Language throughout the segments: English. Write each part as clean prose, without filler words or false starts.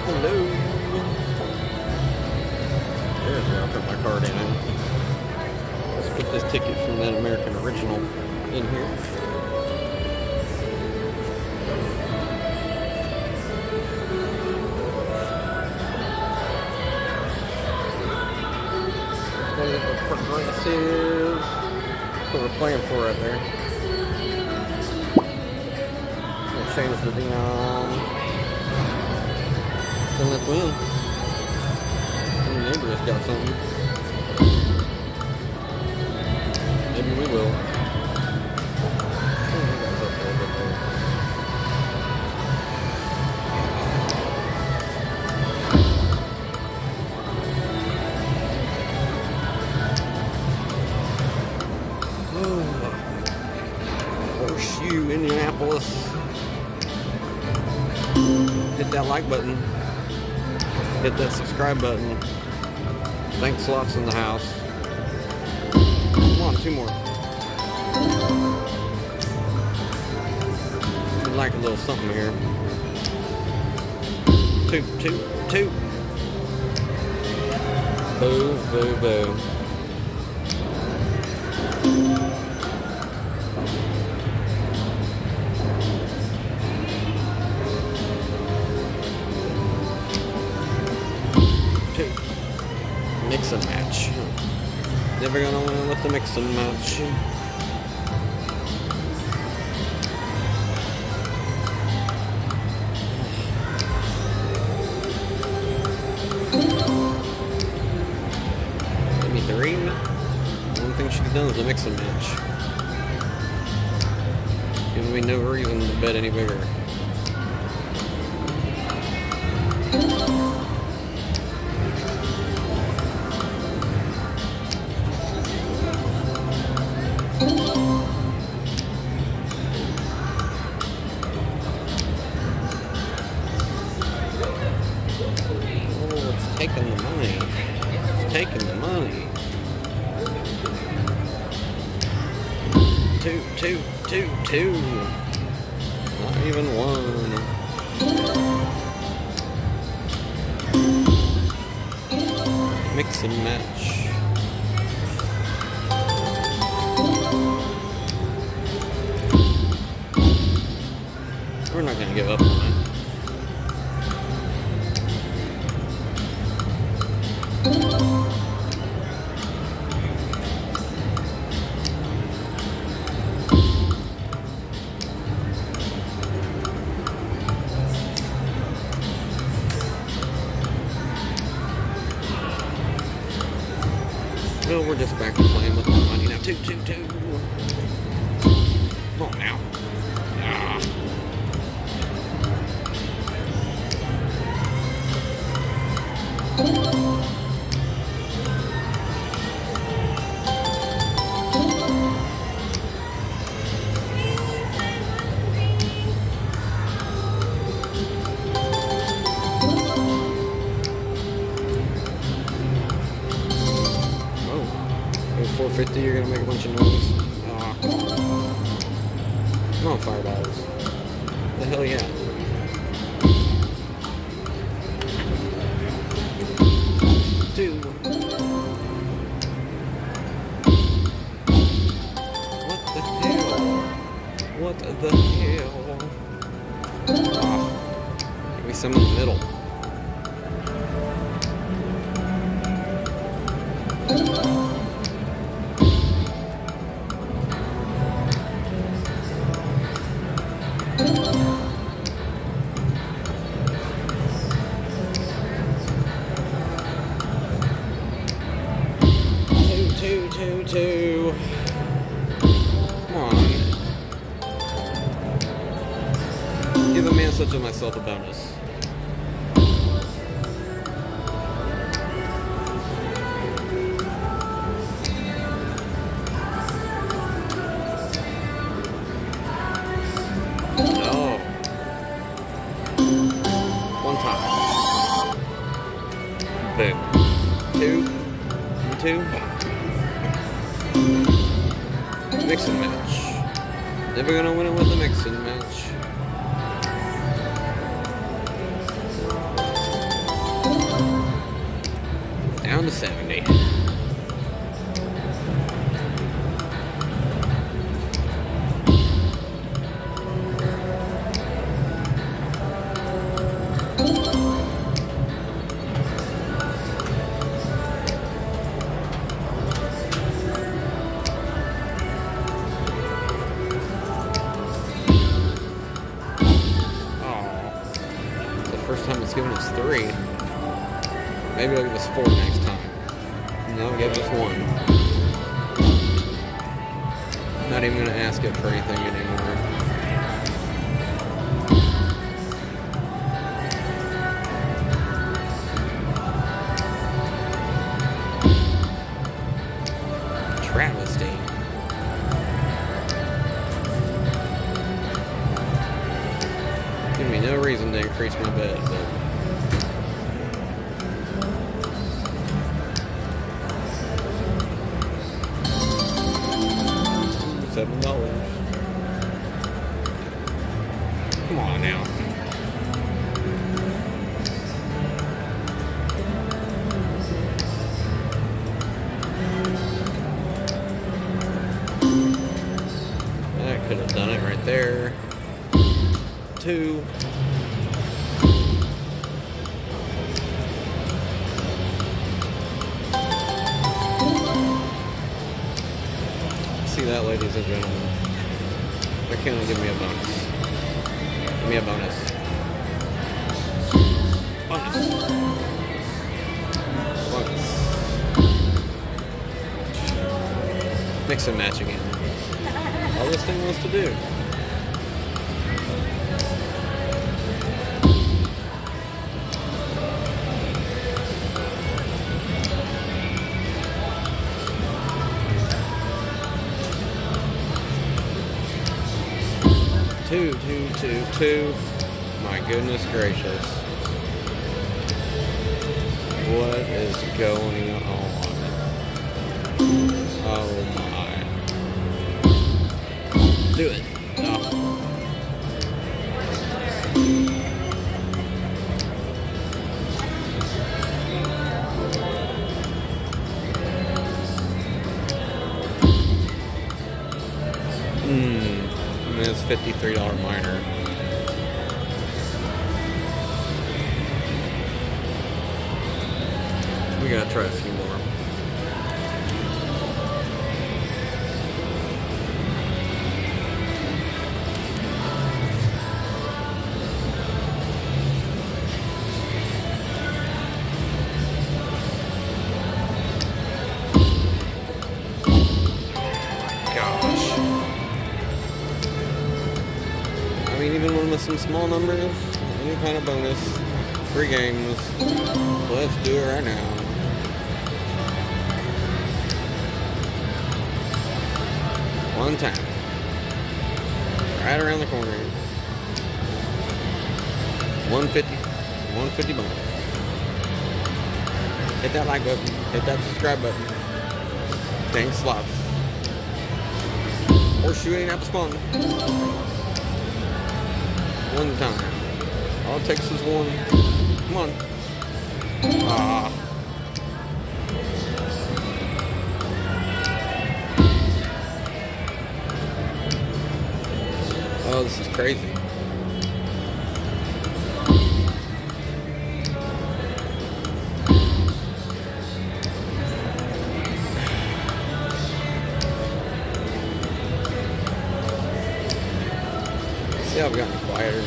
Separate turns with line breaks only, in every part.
Hello. There's where I'll put my card in. Let's put this ticket from that American Original in here. Progressive. That's what we're playing for right there. We'll change the Dion. Then let's win. The neighbor has got something. Maybe we will. Horseshoe, Indianapolis. Hit that like button. Hit that subscribe button. Thanks lots in the house. Come on, two more. We'd like a little something here. Two. Boo, boo, boo. Mix and match. Never gonna win with the mix and match. Give me three. One thing she's done is the mix and match. Giving me no reason to bet any bigger. Taking the money. It's taking the money. Two. Not even one. Mix and match. We're not gonna give up on it. Well, we're just back to playing with more money now. Two. Come on now. Ah. Oh, 450, you're gonna make a bunch of noise. Oh, come on, fire balls. The hell yeah. Two. What the hell? Oh, give me some in the middle. Two. Come on. Give a man such as myself a bonus. No. One time. Boom. Two. Mix and match. Never gonna win it with a mix and match. to 70. First time it's given us 3. Maybe it'll give us 4 next time. No, it gave us 1. Not even gonna ask it for anything anymore. Travesty. Give me no reason to increase my bet, but $7. Come on now. That could have done it right there. 2. See that, ladies and gentlemen? Why can't it give me a bonus? Give me a bonus. Bonus. Bonus. Mix and match again. All this thing wants to do. Two. My goodness gracious. What is going on? Oh my. Do it. Oh. It's $53 minor. We gotta try a few more. Even one with some small numbers, any kind of bonus, free games, let's do it right now. One time. Right around the corner. 150 bonus. Hit that like button, hit that subscribe button. Dang slots. Or shooting at the spawn. One time. All it takes is one. Come on. Ah. Oh, this is crazy. See, I've gotten quieter.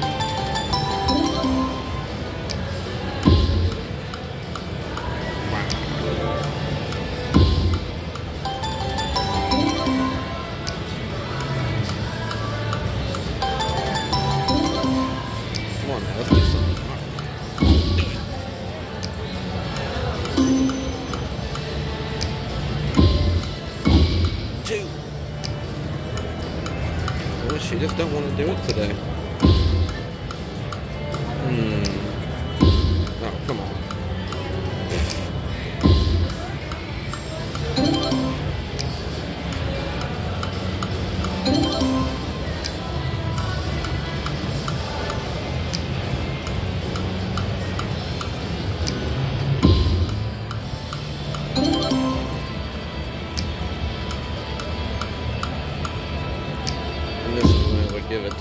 She just don't want to do it today. Oh, come on.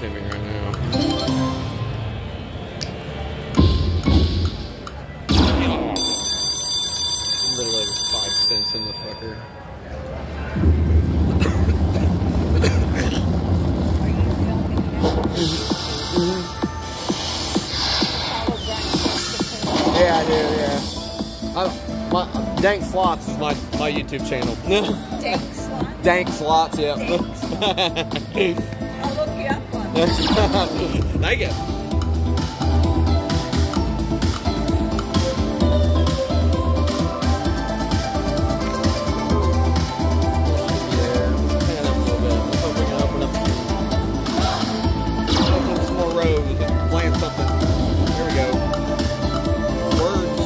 YouTubing right now. Literally just 5 cents in the fucker. Yeah, I do, yeah. My Dank Slots is my YouTube channel.
Dank Slots?
Dank Slots, yeah.
I'll look you up on that.
Thank you. Plant something. Here we go. Words.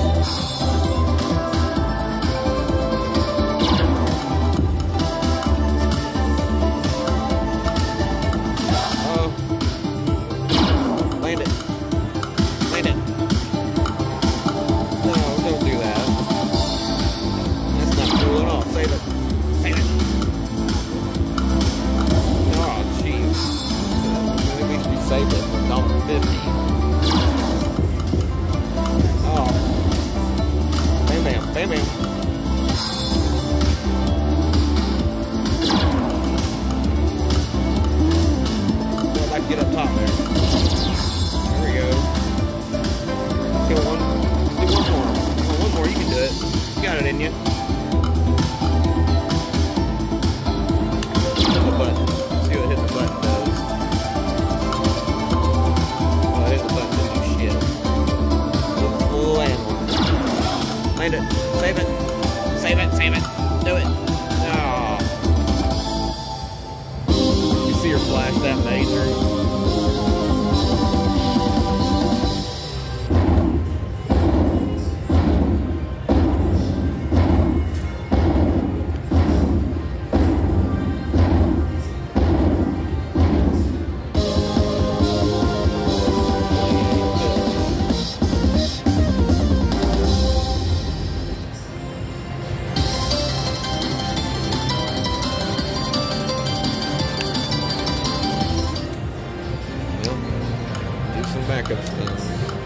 Oh. Land it. Land it. No, don't do that. That's not cool at all. Save it. Save it. Oh, jeez. At least we saved it for $1.50. Oh. Bam, bam, bam, bam. Well, I'd like to get up top there. There we go. Kill one. Do one more. Oh, one more, you can do it. You got it in you. Hit the button. See what hit the button does. Oh, hit the button doesn't do shit. Little animal. Land it. Save it. Save it. Save it. Do it. Oh. You see her flash that major. Do some backup things.